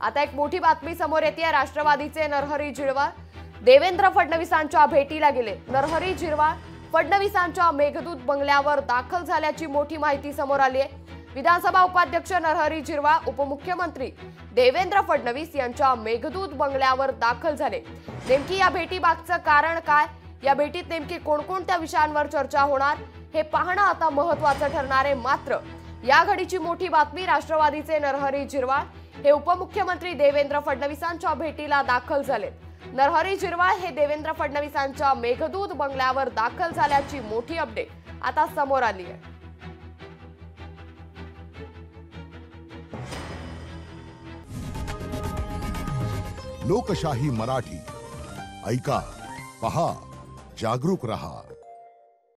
आता एक मोठी बातमी समोर येते। राष्ट्रवादीचे नरहरी झिरवाळ देवेंद्र फडणवीसांच्या भेटीला गेले। नरहरी झिरवाळ फडणवीसांच्या मेघदूत बंगल्यावर दाखल झाल्याची मोठी माहिती समोर आली आहे। विधानसभा उपाध्यक्ष नरहरी झिरवाळ उपमुख्यमंत्री देवेंद्र फडणवीस यांच्या मेघदूत बंगल्यावर दाखल झाले। नेमकी या भेटीमागचं कारण काय, या भेटीत नेमकी कोणकोणत्या विषयांवर चर्चा होणार हे पाहणं आता महत्त्वाचं ठरणार आहे। मात्र या घडीची मोठी बातमी, राष्ट्रवादीचे नरहरी झिरवाळ हे उपमुख्यमंत्री देवेंद्र फडणवीसांच्या भेटीला दाखल झाले। नरहरी झिरवाळ हे देवेंद्र फडणवीसांच्या मेघदूत बंगल्यावर दाखल झाल्याची मोठी अपडेट आता समोर आली आहे। लोकशाही मराठी ऐका, पहा, जागरूक रहा।